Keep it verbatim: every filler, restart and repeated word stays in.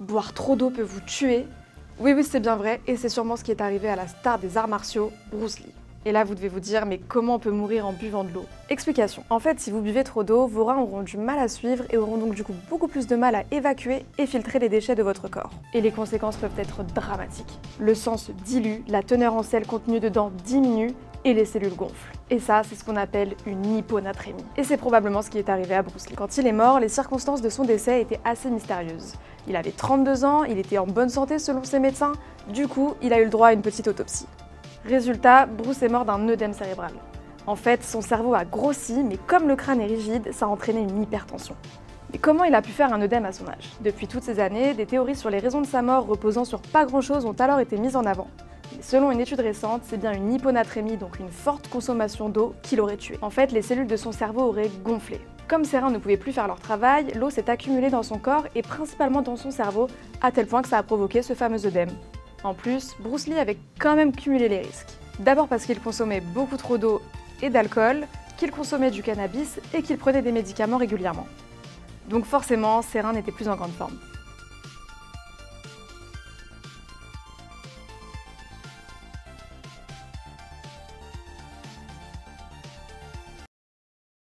Boire trop d'eau peut vous tuer? Oui, oui, c'est bien vrai, et c'est sûrement ce qui est arrivé à la star des arts martiaux, Bruce Lee. Et là, vous devez vous dire, mais comment on peut mourir en buvant de l'eau? Explication. En fait, si vous buvez trop d'eau, vos reins auront du mal à suivre et auront donc du coup beaucoup plus de mal à évacuer et filtrer les déchets de votre corps. Et les conséquences peuvent être dramatiques. Le sang se dilue, la teneur en sel contenue dedans diminue, et les cellules gonflent. Et ça, c'est ce qu'on appelle une hyponatrémie. Et c'est probablement ce qui est arrivé à Bruce Lee. Quand il est mort, les circonstances de son décès étaient assez mystérieuses. Il avait trente-deux ans, il était en bonne santé selon ses médecins, du coup, il a eu le droit à une petite autopsie. Résultat, Bruce est mort d'un œdème cérébral. En fait, son cerveau a grossi, mais comme le crâne est rigide, ça a entraîné une hypertension. Mais comment il a pu faire un œdème à son âge? Depuis toutes ces années, des théories sur les raisons de sa mort reposant sur pas grand-chose ont alors été mises en avant. Mais selon une étude récente, c'est bien une hyponatrémie, donc une forte consommation d'eau, qui l'aurait tué. En fait, les cellules de son cerveau auraient gonflé. Comme ses reins ne pouvaient plus faire leur travail, l'eau s'est accumulée dans son corps et principalement dans son cerveau, à tel point que ça a provoqué ce fameux œdème. En plus, Bruce Lee avait quand même cumulé les risques. D'abord parce qu'il consommait beaucoup trop d'eau et d'alcool, qu'il consommait du cannabis et qu'il prenait des médicaments régulièrement. Donc forcément, ses reins n'étaient plus en grande forme.